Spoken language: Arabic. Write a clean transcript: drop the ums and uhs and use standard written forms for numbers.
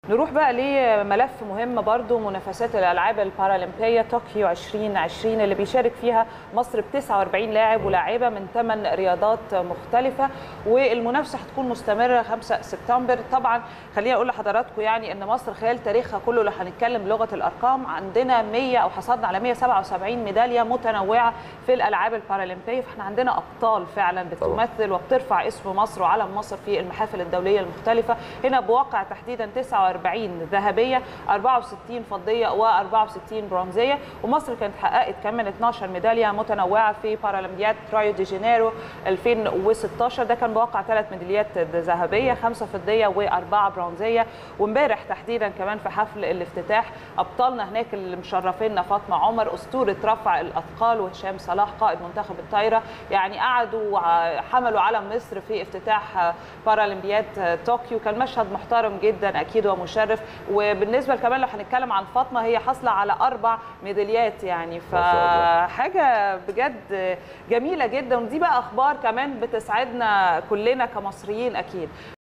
نروح بقى لملف مهم برضو، منافسات الألعاب البارالمبية طوكيو 2020 اللي بيشارك فيها مصر ب 49 لاعب ولاعبة من 8 رياضات مختلفة، والمنافسة هتكون مستمرة 5 سبتمبر. طبعا خليني أقول لحضراتكم يعني إن مصر خلال تاريخها كله لو هنتكلم لغة الأرقام عندنا 100 أو حصلنا على 177 ميدالية متنوعة في الألعاب البارالمبية، فاحنا عندنا أبطال فعلا بتمثل وبترفع اسم مصر وعلم مصر في المحافل الدولية المختلفة. هنا بواقع تحديدا 49 ذهبيه، 64 فضيه و64 برونزيه، ومصر كانت حققت كمان 12 ميداليه متنوعه في بارالمبياد ريو دي جانيرو 2016. ده كان بواقع 3 ميداليات ذهبيه، 5 فضيه و4 برونزيه. وامبارح تحديدا كمان في حفل الافتتاح ابطالنا هناك اللي مشرفينا فاطمه عمر اسطوره رفع الاثقال وهشام صلاح قائد منتخب الطايره، يعني قعدوا حملوا علم مصر في افتتاح بارالمبياد طوكيو. كان مشهد محترم جدا اكيد ومشرف. وبالنسبه كمان لو هنتكلم عن فاطمه، هي حاصله على 4 ميداليات، يعني فحاجه بجد جميله جدا، ودي بقى اخبار كمان بتسعدنا كلنا كمصريين اكيد.